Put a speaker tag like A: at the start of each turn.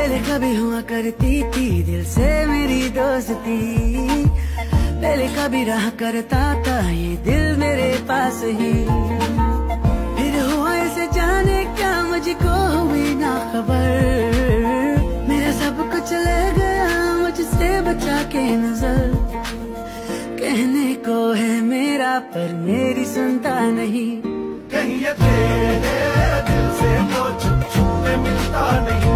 A: पहले कभी हुआ करती थी दिल से मेरी दोस्ती, पहले कभी रहा करता था ये दिल मेरे पास ही। फिर हुआ ऐसे जाने क्या मुझको हुई ना खबर, मेरा सब कुछ ले गया मुझसे बचा के नजर। कहने को है मेरा पर मेरी सुनता नहीं,
B: कहीं ये तेरे दिल से तो छुप छुप के मिलता नहीं।